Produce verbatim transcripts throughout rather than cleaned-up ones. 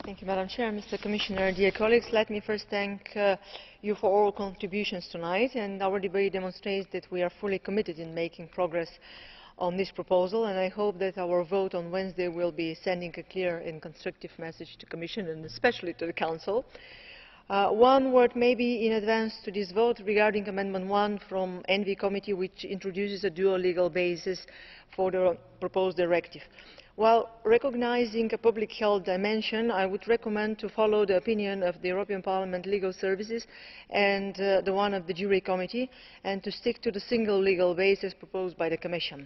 Thank you, Madam Chair, Mister Commissioner, dear colleagues. Let me first thank uh, you for all contributions tonight, and our debate demonstrates that we are fully committed in making progress on this proposal, and I hope that our vote on Wednesday will be sending a clear and constructive message to the Commission and especially to the Council. Uh, one word maybe in advance to this vote regarding Amendment one from E N V I Committee, which introduces a dual legal basis for the proposed directive. While recognising a public health dimension, I would recommend to follow the opinion of the European Parliament Legal Services and uh, the one of the Jury Committee, and to stick to the single legal basis proposed by the Commission.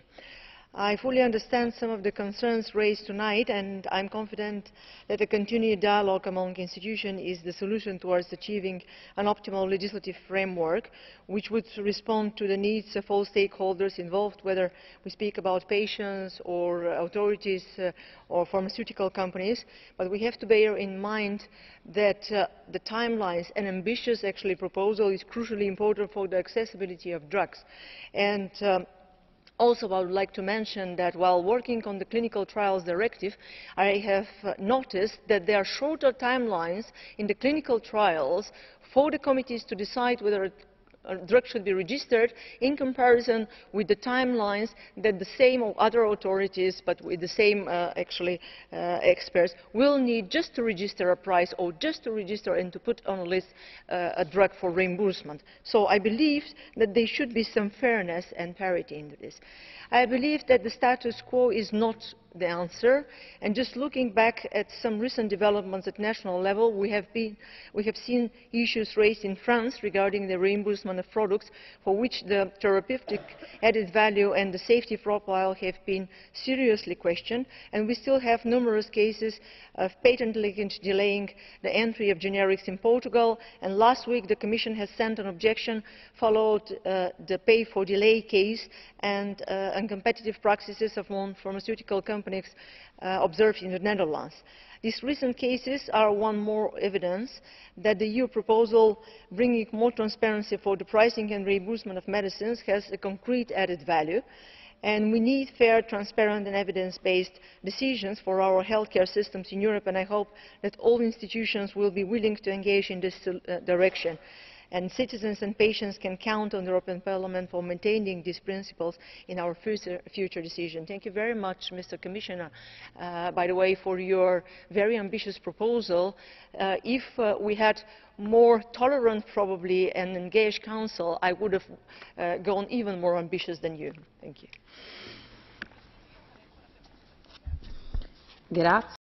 I fully understand some of the concerns raised tonight, and I am confident that a continued dialogue among institutions is the solution towards achieving an optimal legislative framework which would respond to the needs of all stakeholders involved, whether we speak about patients or authorities uh, or pharmaceutical companies. But we have to bear in mind that uh, the timelines and ambitious actually proposal is crucially important for the accessibility of drugs. And um, Also, I would like to mention that while working on the Clinical Trials Directive, I have uh, noticed that there are shorter timelines in the clinical trials for the committees to decide whether a drug should be registered in comparison with the timelines that the same or other authorities, but with the same uh, actually uh, experts, will need just to register a price or just to register and to put on a list uh, a drug for reimbursement. So I believe that there should be some fairness and parity in this. I believe that the status quo is not the answer, and just looking back at some recent developments at national level, we have, been, we have seen issues raised in France regarding the reimbursement of products for which the therapeutic added value and the safety profile have been seriously questioned, and we still have numerous cases of patent leakage delaying the entry of generics in Portugal, and last week the Commission has sent an objection followed uh, the pay for delay case and uh, uncompetitive practices of one pharmaceutical companies uh, observed in the Netherlands. These recent cases are one more evidence that the E U proposal bringing more transparency for the pricing and reimbursement of medicines has a concrete added value, and we need fair, transparent and evidence-based decisions for our healthcare systems in Europe, and I hope that all institutions will be willing to engage in this uh, direction. And citizens and patients can count on the European Parliament for maintaining these principles in our future, future decision. Thank you very much, Mister Commissioner, uh, by the way, for your very ambitious proposal. Uh, if uh, we had more tolerant, probably, and engaged Council, I would have uh, gone even more ambitious than you. Thank you. Grazie.